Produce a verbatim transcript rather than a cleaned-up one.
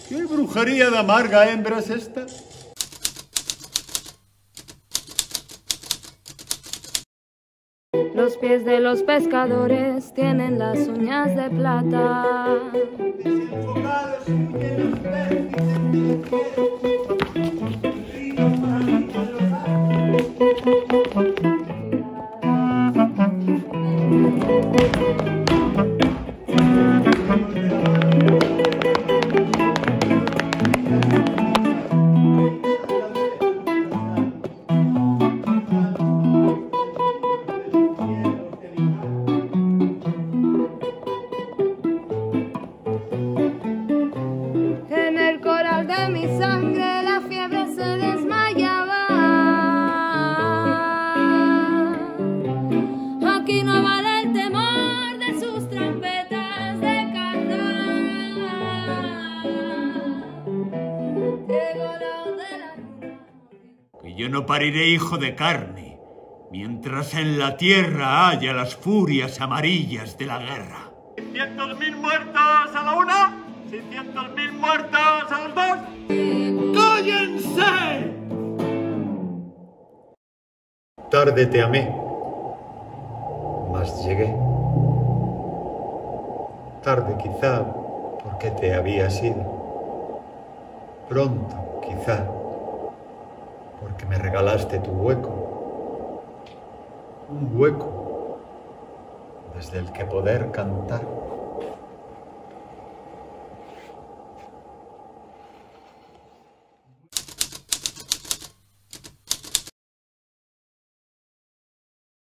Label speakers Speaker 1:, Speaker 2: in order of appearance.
Speaker 1: ¿Qué brujería de amarga hembra es esta?
Speaker 2: Los pies de los pescadores tienen las uñas de plata. En el coral de mi sangre la fiebre se desmayaba. Aquí no vale el temor de sus trompetas de carnaval. Llegó la hora de la luna.
Speaker 1: Que yo no pariré hijo de carne, mientras en la tierra haya las furias amarillas de la guerra. ¿seiscientos mil muertos a la una? ¿seiscientos mil muertos a las dos? ¡Cállense! Tarde te amé, mas llegué. Tarde quizá porque te había sido. Pronto quizá porque me regalaste tu hueco. Un hueco desde el que poder cantar.